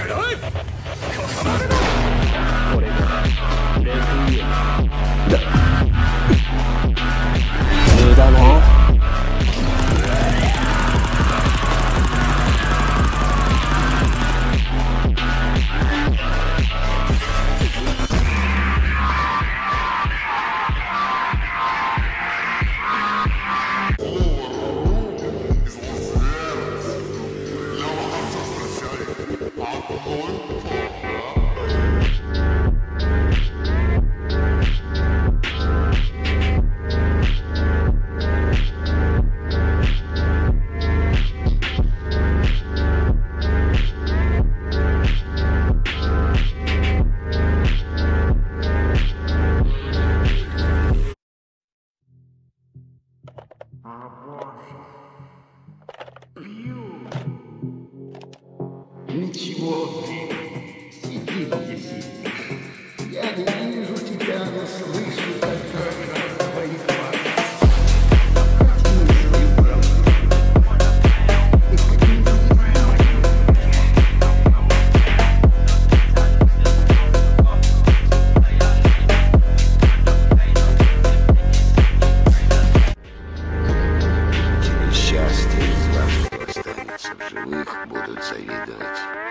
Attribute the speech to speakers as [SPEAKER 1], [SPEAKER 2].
[SPEAKER 1] これがレクイエムだ。無駄な。
[SPEAKER 2] Ничего, сиди где сидишь. Я не вижу тебя, но слышу только твоих глаз.
[SPEAKER 3] Счастье из вас, кто останется в живых, будут завидовать.